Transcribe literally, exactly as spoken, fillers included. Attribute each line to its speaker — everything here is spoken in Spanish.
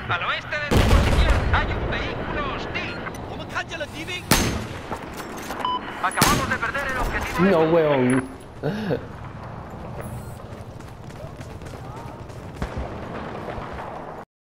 Speaker 1: Al oeste de tu posición hay un vehículo hostil. Acabamos de perder el objetivo.
Speaker 2: No, weón.